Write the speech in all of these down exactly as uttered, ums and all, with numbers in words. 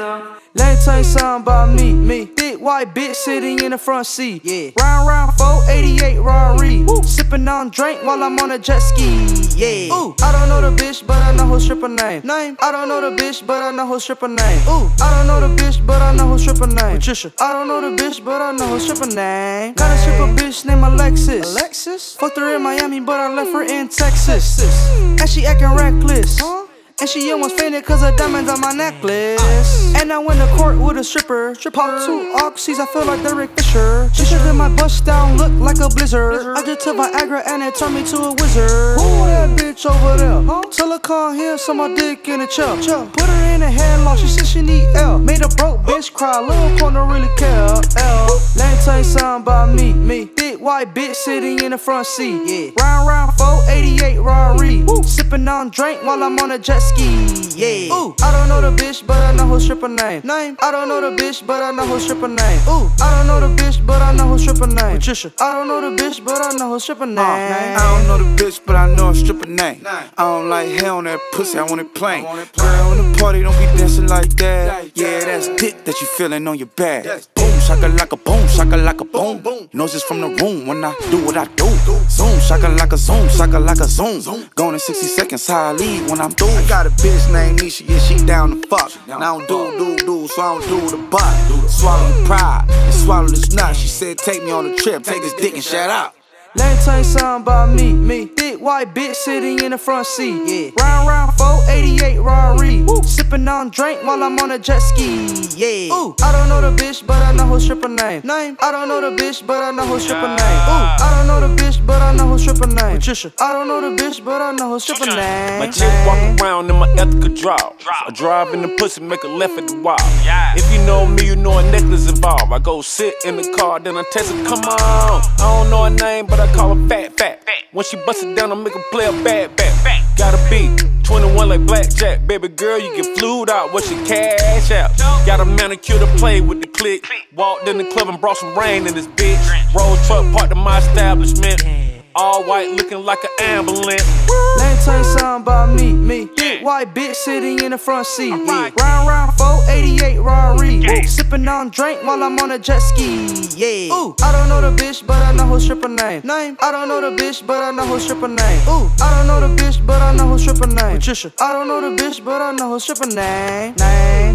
gangsta. Let me tell you something about me, me. Thick white bitch sitting in the front seat. Yeah. Round round four eighty-eight Rari. Sipping on drink while I'm on a jet ski. Yeah. Ooh, I don't know the bitch, but I know her stripper name. Name. I don't know the bitch, but I know her stripper name. Ooh, I don't know the bitch, but I know her stripper name. Patricia. I don't know the bitch, but I know her stripper name. Got a stripper bitch named Alexis. Alexis. Fucked her in Miami, but I left her in Texas. And she acting reckless. Huh? And she almost fainted cause of diamonds on my necklace. And I went to court with a stripper. Pop two oxys, I feel like Derek Fisher. She said that my bust down look like a blizzard. I just took Viagra and it turned me to a wizard. Who that bitch over there? Huh? Tell her come here, so my dick in a chair. Put her in a headlock, she said she need L. Made a broke bitch cry, little porn don't really care. L. Let me tell you something about me, me. Thick white bitch sitting in the front seat. Yeah. Round round four eighty-eight Rari. Sipping on drink while I'm on a jet ski. Yeah. Ooh, I don't know the bitch, but I know her stripper name. Name. I don't know the bitch, but I know her stripper name. Ooh, I don't know the bitch, but I know her stripper name. Patricia. I don't know the bitch, but I know her stripper name. Uh, I don't know the bitch, but I know her stripper name. I don't like hair on that pussy, I want it plain. Girl, in the party, don't be dancing like that. Yeah, that's dick that you feeling on your back. Boom, shaka like a boom, shaka like a boom. Knows it's from the room when I do what I do. Zoom, shaka like a zoom, shaka like a zoom. Gone in sixty seconds, how I leave when I'm through. I got a bitch named Nisha, yeah, she down to fuck. Now I don't do, do, do, so I don't do the butt. Swallow the pride and swallow this nut. She said, take me on a trip, take this dick and shut up. Let me tell you something about me, me. Thick white bitch sitting in the front seat. Yeah. Round round four eighty-eight Rari. Sipping on drink while I'm on a jet ski. Yeah. Ooh, I don't know the bitch, but I know her stripper name. Name. I don't know the bitch, but I know her stripper name. Ooh, I don't know the bitch, but I know her stripper name. Patricia. I don't know the bitch, but I know her stripper name. My chick walk around in my ethical draw. I drive in the pussy, make a left at the wall. If you know me, you know a necklace involved. I go sit in the car, then I text her, come on. I don't know her name, but I call her fat, fat. When she bust it down, I make her play a bad, bad. Gotta be twenty-one like blackjack. Baby girl, you get flued out, what's your cash out? Got a manicure to play with the click. Walked in the club and brought some rain in this bitch. Road truck parked in my establishment. All white looking like an ambulance. Let me tell you something about me, me. Thick white bitch sitting in the front seat. Yeah. Round round four eighty-eight Rari. Sipping on drink while I'm on a jet ski. Yeah. Ooh, I don't know the bitch, but I know her stripper name. Name. I don't know the bitch, but I know her stripper name. Ooh, I don't know the bitch, but I know her stripper name. Patricia. I don't know the bitch, but I know her stripper name. Name.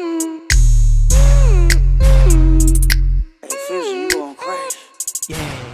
Hey, Fisher, you gon' crash. Yeah.